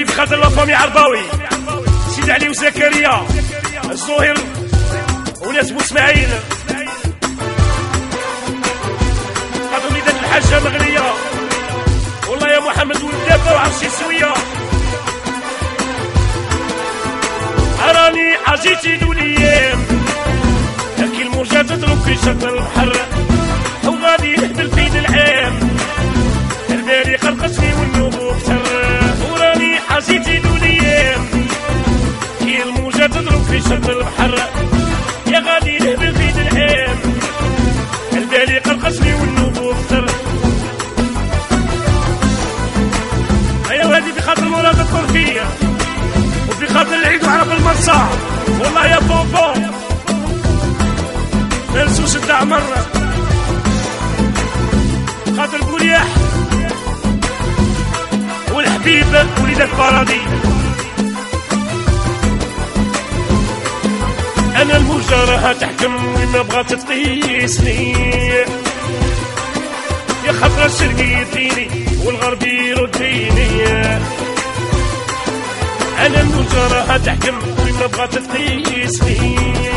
وهادي في خاطر لافامي عرباوي، سيد علي وزكريا الزهير وناس بوسماعيل، خاطر وليدات الحاجة مغنية والله يا محمد والدابة وعرشي سوية. أراني عجيتي دوليام هاكي الموجة تضرب في شط البحر وغادي نهبل في العام، البالي قرقصني والنوب كتر. وراني عجيتي دوليام هي الموجة تضرب في شط البحر يا غادي نهبل في العام، البالي قرقصني والنوب كتر. أيوا هادي بخاطر مراد الطرفية وفي خاطر العيد وعرف المرصع والله يا بوبو مرسوس الدعمر، خاطر بولياح والحبيب وليدات بارادي. انا الموجة راها تحكم وما بغات تقيسني يا خاطر الشرقي يديني والغربي يرديني. انا الموجة راها تحكم وما بغات تقيسني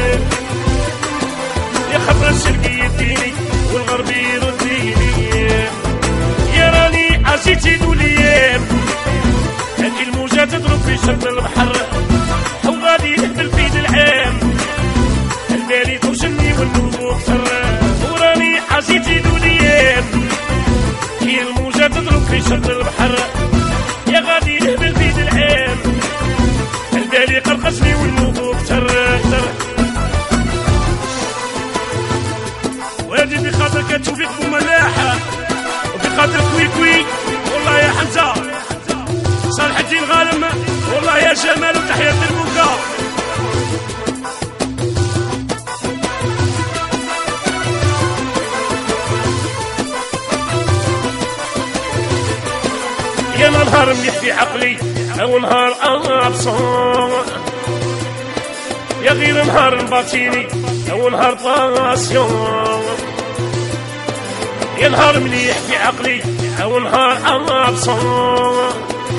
يا خاطر الشرقي يديني والغربي يرديني. يا راني عشيتي دوليام هاكي الموجة تضرب في شط البحر وغادي نهبل في العام، البالي توشني والنوب كتر. وراني عشيتي دوليام هي الموجة تضرب في شط البحر يا غادي نهبل في العام، البالي قرقصني والنوب كتر. وهادي بخاطر كتوفيق بملاحة وبخاطر كويكوي والله يا حمزة صالح الدين غانم والله يا جمال وتحية الموكا. يا نهار مليح في عقلي او نهار ابصر يا غير نهار باطيني او نهار طاسيون. يا نهار مليح في عقلي او نهار ابصر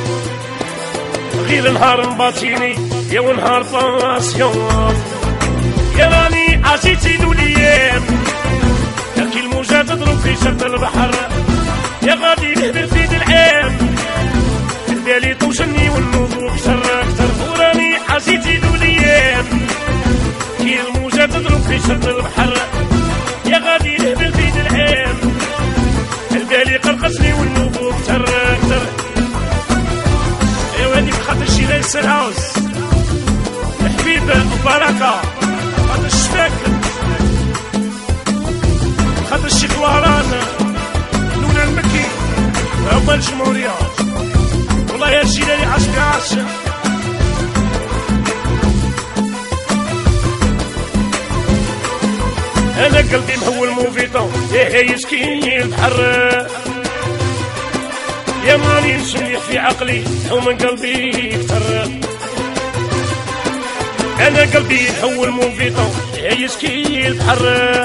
غير نهار باطيني يا ونهار طاسيون. يا راني عشيتي دوليام هاكي الموجة تضرب في شط البحر يا غادي نهبل في العام، البالي توشني والنوب كتر كتر. وراني عشيتي دوليام هي الموجة تضرب في شط البحر يا غادي نهبل في العام، البالي قرقصني والنوب كتر كتر. ايوا هادي بخاطر شيلان السرهاوس الحبيب وبركة، خاطر الشفاك خاطر الشيخ وهران نونا المكي هما الجمهورية والله يا جيلاني عاشق عاشق. انا قلبي مهول موفيطون يا يشكي البحر يا ماني نشميح في عقلي ومن قلبي يكتر. انا قلبي مهول موفيطون يا يشكي البحر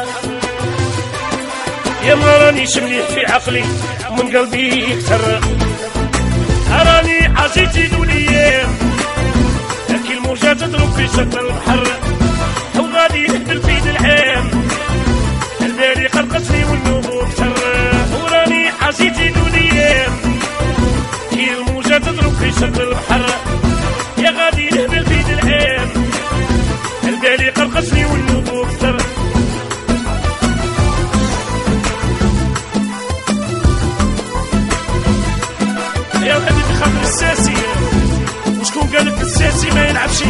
يا ما راني شمليح في عقلي ومن قلبي يكتر. أراني عزيتي دوليام هاكي الموجة تضرب في شط البحر وغادي نهبل في العام، البالي قرقصني والنوب كتر. وراني عزيتي دوليام هي الموجة تضرب في شط البحر يا غادي نهبل في العام، البالي قرقصني والنوب كتر. يا ولادي بخاطر الساسي وشكون قالك الساسي ما يلعبش؟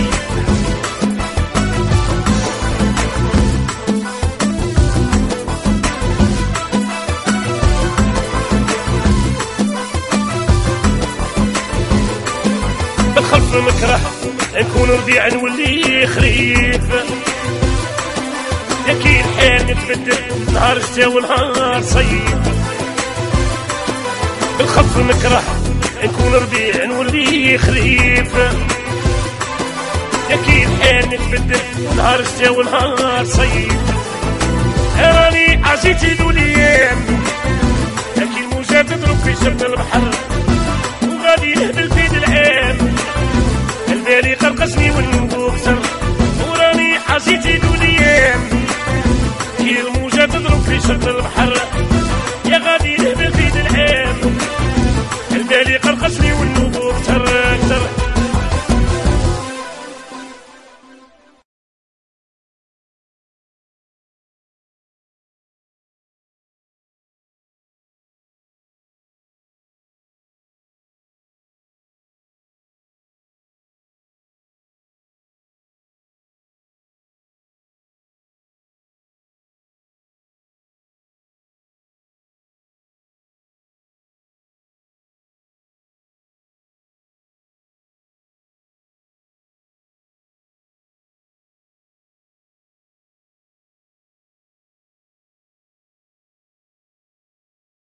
بالخلف مكره نكون ربيع نولي خريف يا كي الحال نتبدل نهار شتا ونهار صيف. بالخلف مكره نكون ربيع نولي خريف يا كي الحال نتبدل نهار شتا ونهار صيف. راني عزيتي دوليام هاكي الموجة تضرب في شط البحر وغادي نهبل في العام، شط البحر